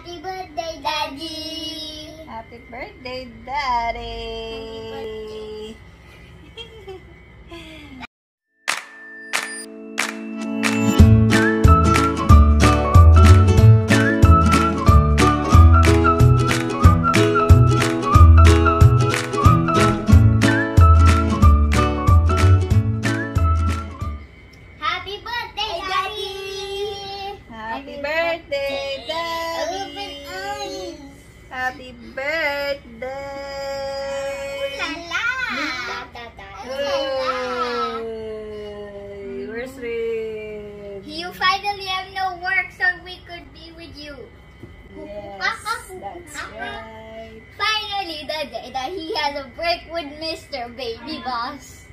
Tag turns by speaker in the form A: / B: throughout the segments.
A: Happy birthday, Daddy!
B: Happy birthday, Daddy!
A: Happy birthday, Daddy!
B: Happy birthday, Daddy! Happy birthday!
A: La
B: Hey, where's Rayne?
A: You finally have no work, so we could be with you.
B: Yes, that's right.
A: Finally, the day that he has a break with Mr. Baby Boss.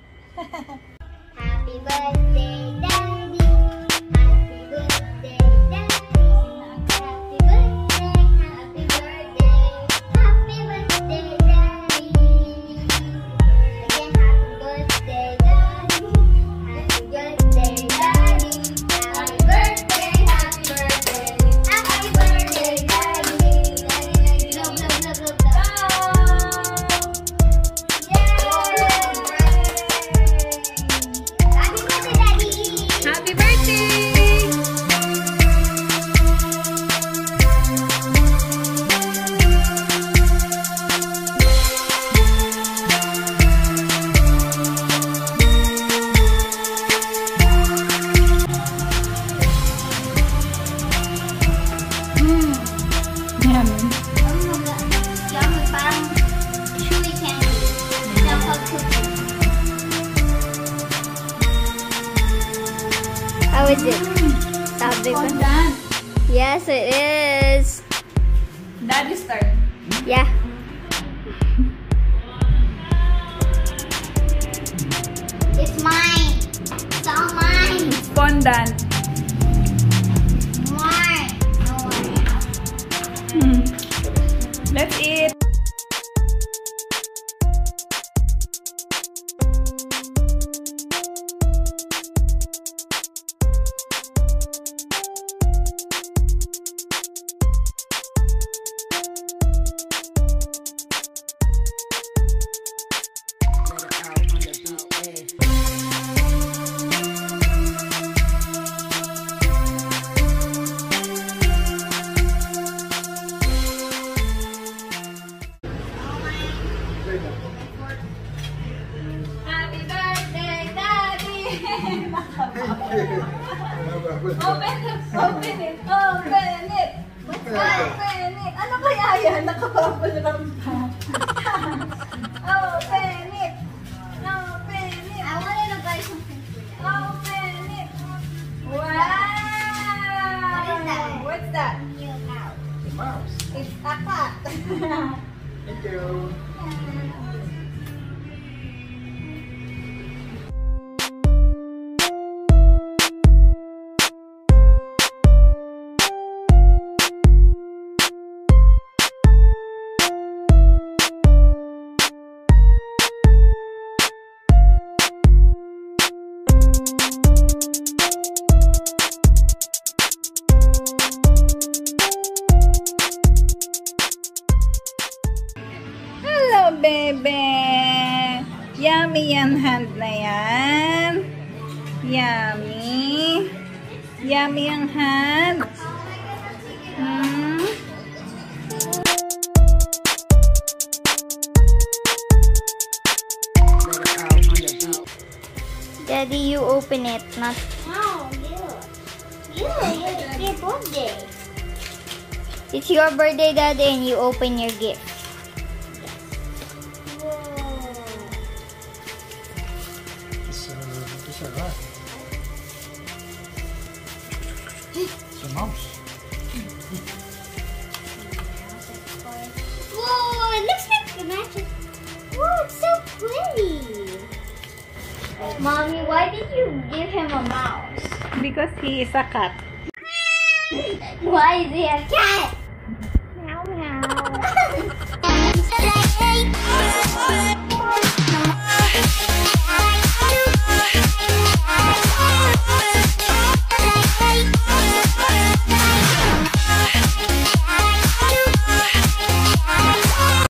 A: Happy birthday, Daddy. Happy birthday, Daddy. Happy birthday, happy birthday. Happy birthday, Daddy. Again, happy birthday, Daddy. Happy birthday, Daddy. Happy birthday, happy birthday. Happy birthday, Daddy. Look, look, look, look, look.
B: Happy birthday! Yummy.
A: Yummy, parang chewy candy. Chocolate cookie. How is it? Sabi ko. Yes, it is.
B: Daddy start.
A: Yeah. It's mine. It's all mine.
B: Fondant.
A: Mine. No one.
B: Let's eat.
A: Happy birthday, Daddy!
B: Open it! Open it! Open it! Open it! Ano kaya yan? Nakabubble wrap pa. Open it! Open it!
A: I wanted to buy something for you.
B: Open it! Wow!
A: What is that?
B: What's that?
A: Your house.
C: Mouse.
B: It's a cat.
C: Thank you.
B: Hello, baby! Yummy yung hand na yan. Yummy. Yummy yung hand.
A: Daddy, you open it, not. No, you. It's your birthday. It's your birthday, Daddy, and you open your gift.
C: It's a lot. It's a mouse.
A: Whoa, it looks like it matches. Whoa, it's so pretty. Mommy, why did you give him a mouse?
B: Because he is a cat.
A: Why is he a cat?